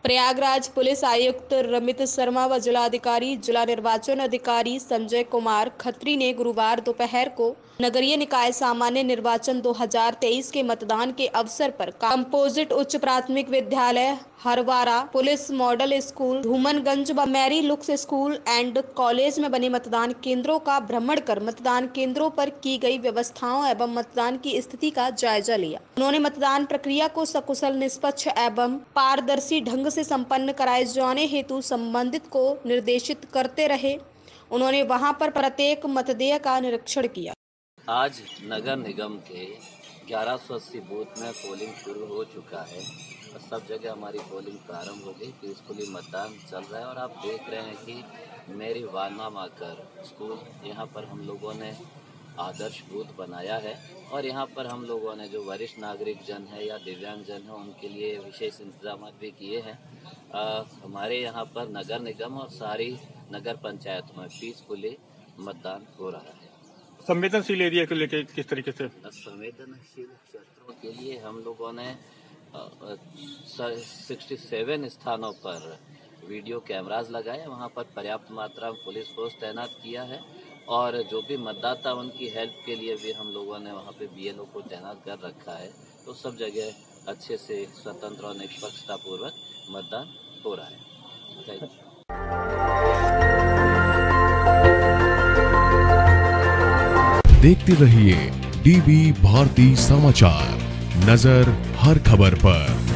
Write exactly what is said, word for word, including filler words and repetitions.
Prayagraj police आयुक्त रमित शर्मा व जिलाधिकारी जिला निर्वाचन अधिकारी संजय कुमार खत्री ने गुरुवार दोपहर को नगरीय निकाय सामान्य निर्वाचन दो हज़ार तेईस के मतदान के अवसर पर कंपोजिट उच्च प्राथमिक विद्यालय Harwara, police model school Dhumanganj व Mary Lucas school and college में बने मतदान केंद्रों का भ्रमण कर मतदान केंद्रों पर की गई व्यवस्थाओं एवं मतदान की स्थिति का जायजा लिया। उन्होंने मतदान प्रक्रिया को सकुशल, निष्पक्ष एवं पारदर्शी ढंग से संपन्न कराए जाने हेतु संबंधित को निर्देशित करते रहे। उन्होंने वहां पर प्रत्येक मतदेय का निरीक्षण किया। आज नगर निगम के ग्यारह सौ अस्सी बूथ में पोलिंग शुरू हो चुका है और सब जगह हमारी पोलिंग प्रारंभ हो गई। पीसफुली मतदान चल रहा है और आप देख रहे हैं कि मेरी वाना माकर स्कूल यहाँ पर हम लोगों ने आदर्श बूथ बनाया है और यहाँ पर हम लोगों ने जो वरिष्ठ नागरिक जन है या दिव्यांग जन है उनके लिए विशेष इंतजाम भी किए हैं। आ, हमारे यहाँ पर नगर निगम और सारी नगर पंचायतों में पीसफुली मतदान हो रहा है। संवेदनशील एरिया को लेकर किस तरीके से? संवेदनशील क्षेत्रों के लिए हम लोगों ने सड़सठ स्थानों पर वीडियो कैमरास लगाए, वहां पर पर्याप्त मात्रा में पुलिस फोर्स तैनात किया है और जो भी मतदाता उनकी हेल्प के लिए भी हम लोगों ने वहां पे बीएलओ को तैनात कर रखा है। तो सब जगह अच्छे से स्वतंत्र और निष्पक्षता पूर्वक मतदान हो रहा है। देखते रहिए डीवी भारती समाचार, नजर हर खबर पर।